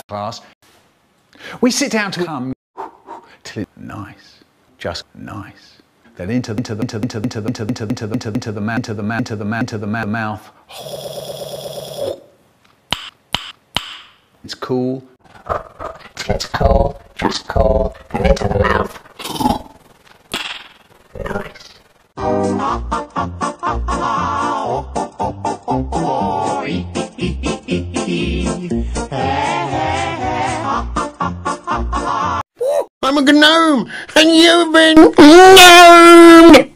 class. We sit down to come till it's nice, just nice. Then into the mouth. It's cool. It's cool, just cool, and into the mouth. Nice. I'm a gnome, and you've been gnomed!